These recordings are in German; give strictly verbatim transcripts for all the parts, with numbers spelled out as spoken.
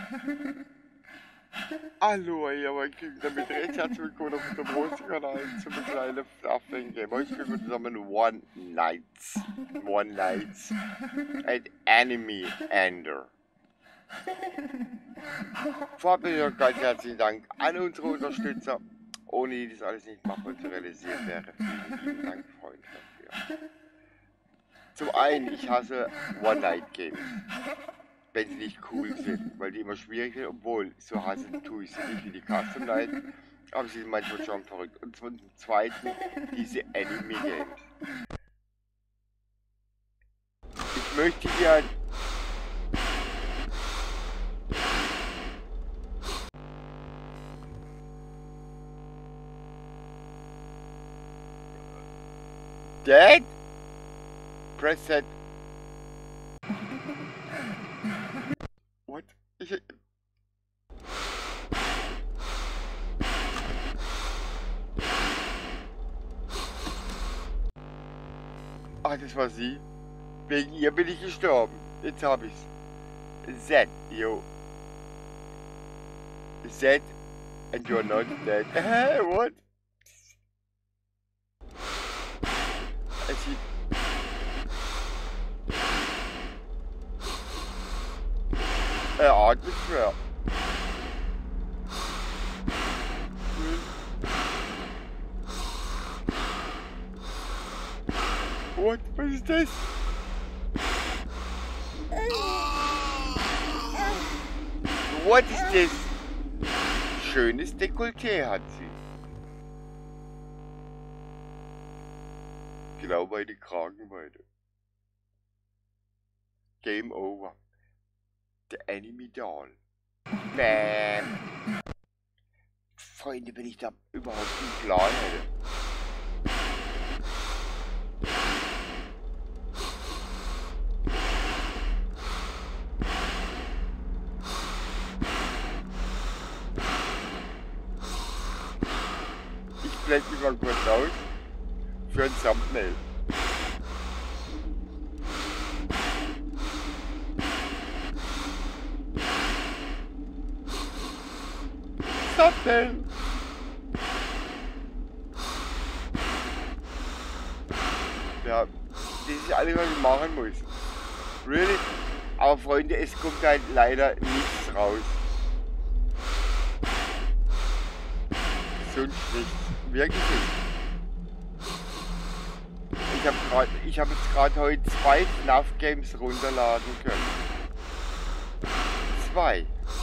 Hallo, ihr mein Kind, damit recht herzlich willkommen auf dem Rosti-Kanal zum kleinen Fluffing Game. Heute spielen wir zusammen One Nights. One Nights. Ein Enemy Ender. Vorab noch ganz herzlichen Dank an unsere Unterstützer. Ohne die das alles nicht machbar zu realisieren wäre. Vielen lieben Dank, Freunde, dafür. Zum einen, ich hasse One Night Games. Wenn sie nicht cool sind, weil die immer schwierig sind, obwohl so hassen tue ich sie nicht wie die Custom Night, aber sie sind manchmal schon verrückt. Und zum zweiten diese Anime Games. Ich möchte dir Dad? Press that. What? Ich... Ach, das war sie. Wegen ihr bin ich gestorben. Jetzt hab ich's. Z, yo. Z, and you're not dead. Hä, what? Sie... Er atmet schwer. What? Was ist das? What ist das? Schönes Dekolleté hat sie. Genau meine Kragenweite. Game over. The Enemy Doll. Bam. Freunde, wenn ich da überhaupt einen Plan hätte. Ich blende mich mal kurz aus für ein Thumbnail. Thumbnail. Ja, das ist alles, was ich machen muss. Really? Aber Freunde, es kommt halt leider nichts raus. Sonst nichts. Wirklich nicht. Ich habe gerade, ich habe jetzt gerade heute zwei F NAF Games runterladen können. Zwei.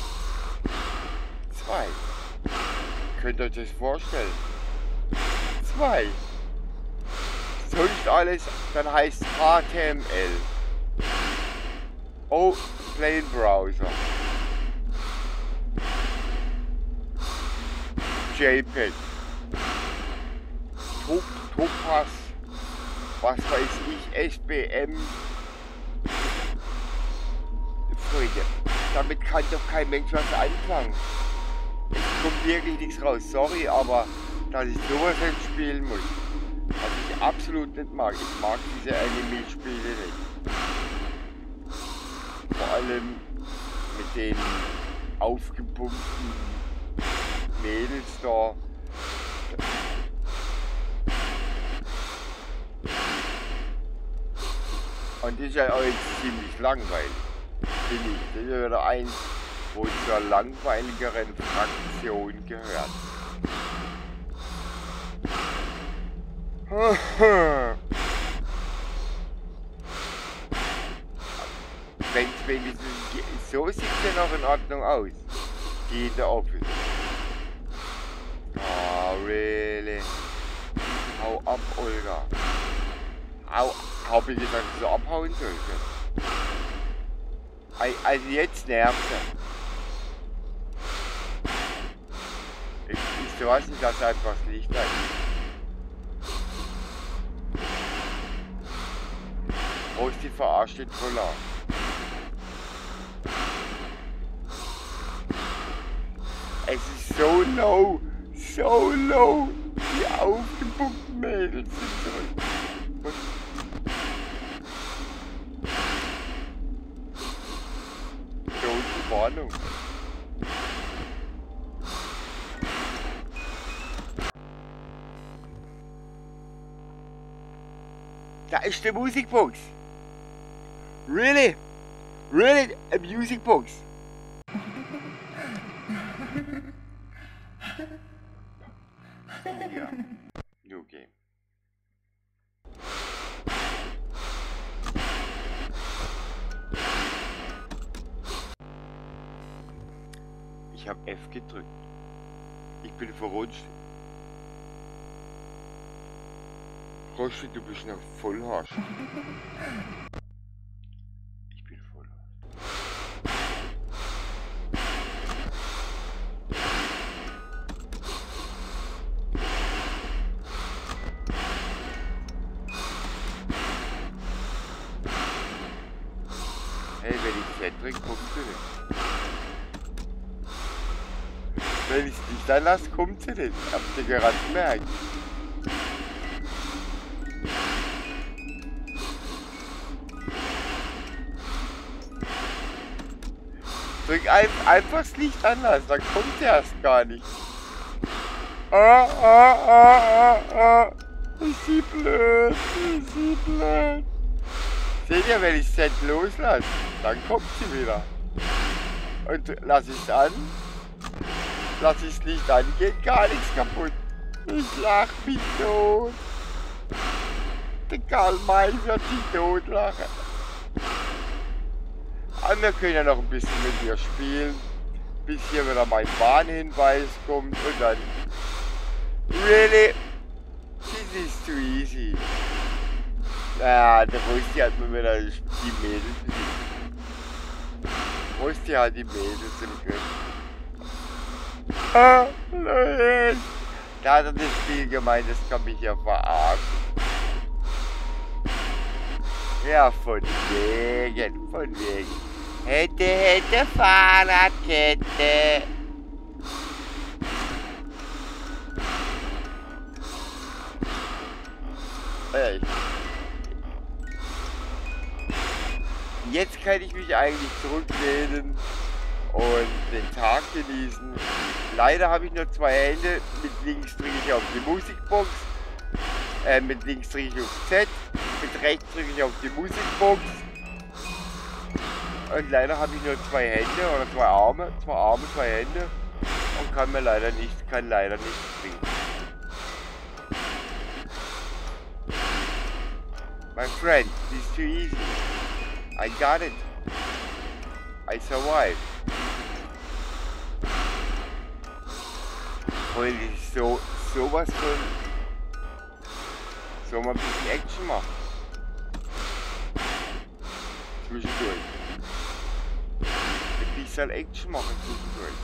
Zwei. Könnt ihr euch das vorstellen? Zwei. Sonst alles, dann heißt H T M L. Oh, Plain Browser. JPEG. Top, Topaz. Was weiß ich, S B M. Freunde, damit kann doch kein Mensch was anfangen. Es kommt wirklich nichts raus. Sorry, aber dass ich sowas jetzt spielen muss, was ich absolut nicht mag. Ich mag diese Anime-Spiele nicht. Vor allem mit den aufgepumpten Mädels da. Und das ist ja auch jetzt ziemlich langweilig, finde ich. Das ist ja wieder eins, wo zur langweiligeren Fraktion gehört. Wenn es wenigstens so sieht es ja noch in Ordnung aus. Die in der Office. Oh, really? Hau ab, Olga. Hau, hab ich gesagt, so abhauen sollte? Also jetzt nervt er. Ich, ich weiß nicht, dass einfach das Licht hat. Rosti verarscht den Troller. Es ist so low, so low. Die aufgepumpten Mädels sind zurück. Warnung. Da ist die Musikbox. Really? Really? A Musicbox? Ja. New Game. Ich habe F gedrückt. Ich bin verrutscht. Rosti, du bist noch voll harsch. Ich bin voll harsch. Hey, wenn ich Z drücke, kommt sie nicht. Wenn ich es nicht anlasse, kommt sie nicht. Habt ihr gerade gemerkt? Drück ein, einfach das Licht anlassen, dann kommt sie erst gar nicht. Ah, ah, ah, ah, ah. Ist sie blöd, ist sie blöd. Seht ihr, wenn ich es jetzt loslasse, dann kommt sie wieder. Und lass ich es an, lass ich das Licht an, geht gar nichts kaputt. Ich lach mich tot. Der Karl May wird sich totlachen. Aber wir können ja noch ein bisschen mit ihr spielen, bis hier wieder mein Warnhinweis kommt und dann... Really? This is too easy. Naja, der Rosti hat mir wieder die Mädels im Rosti hat die Mädels im Griff. Ah, Leute. Da hat er das Spiel gemeint, das kann mich ja verarschen. Ja, von wegen, von wegen. Hätte, hätte, Fahrradkette. Ey. Jetzt kann ich mich eigentlich zurücklehnen und den Tag genießen. Leider habe ich nur zwei Hände. Mit links drücke ich auf die Musikbox. Äh, mit links drücke ich auf Z. Mit rechts drücke ich auf die Musikbox. Und leider habe ich nur zwei Hände oder zwei Arme. Zwei Arme, zwei Hände. Und kann mir leider nicht, kann leider nicht springen. My friend, this is too easy. I got it. I survived. Und das ist so, sowas von... Soll man ein bisschen Action machen? Zwischendurch. Ein bisschen Action machen zwischendurch.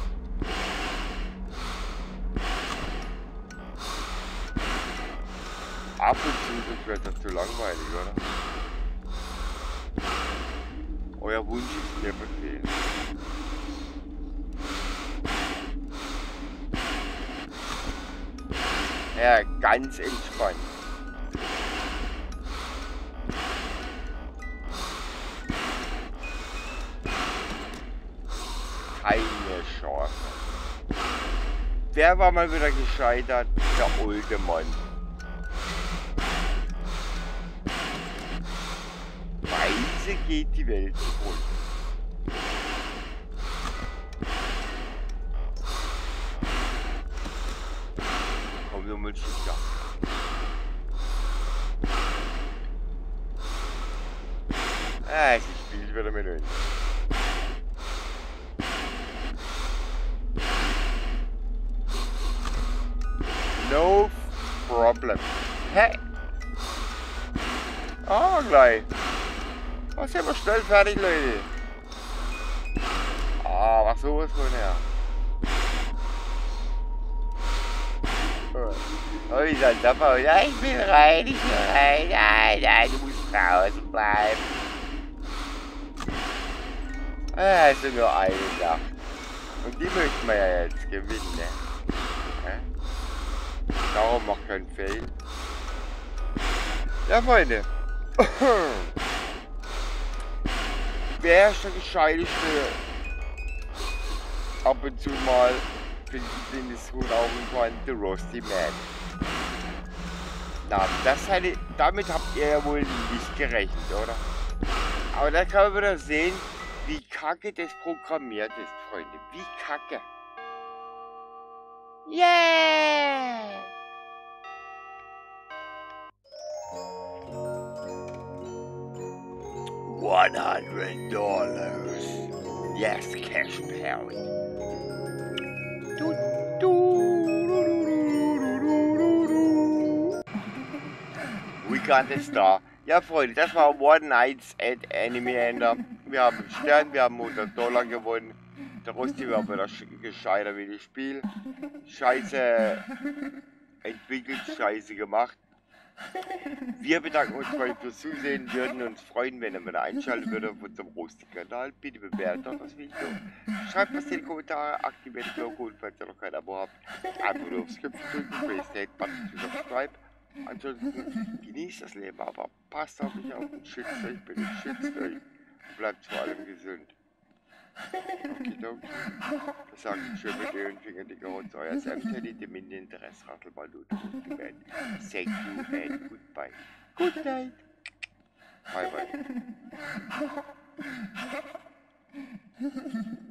Ab und zu, das wird das zu langweilig, oder? Euer Wunsch ist mir Befehl. Ja, ganz entspannt. Keine Chance. Wer war mal wieder gescheitert? Der olde Mann. Weise geht die Welt zugrunde. Komm nur mal schicker. Ah, ich spiele wieder mit uns. No problem. Hey! Ah, gleich. Was sind wir schnell fertig, Leute? Ah, was sowas von her. Oh, wie soll das aus? Ja, ich will rein, ich will rein. Nein, nein, du musst draußen bleiben. Ah, also nur eine Nacht. Und die möchten wir ja jetzt gewinnen, ne? Ja? Darum macht keinen Fail. Ja, Freunde. Wer ist der gescheiteste? Ab und zu mal finde ich den es gut auch kann, der Rosti Man. Na, das hätte, damit habt ihr ja wohl nicht gerechnet, oder? Aber da kann man wieder sehen, wie kacke das programmiert ist, Freunde. Wie kacke. Yeah! one hundred dollars. Yes, cash pound. Du, du. We got the star. Ja, Freunde, das war One Nights at Anime Ender. Wir haben einen Stern, wir haben hundert Dollar gewonnen. Der Rusty war wieder gescheiter wie das Spiel. Scheiße entwickelt, scheiße gemacht. Wir bedanken uns bei fürs Zusehen, würden uns freuen, wenn ihr wieder einschalten würdet auf unserem Rusty-Kanal. Bitte bewertet doch das Video. Schreibt was in die Kommentare, aktiviert die Glocke und falls ihr noch kein Abo habt, einfach nur aufs Knöpfchen drücken, press the button to subscribe. Ansonsten genießt das Leben, aber passt auf mich auf und schützt euch, bitte schützt euch. Bleibt vor allem gesund. Okidoki. Das sagt ich schön mit den Fingern, die Gerotz, euer Sam Teddy, dem Interesse, Rattelball, du, du, Thank you and goodbye. Good night. Bye bye.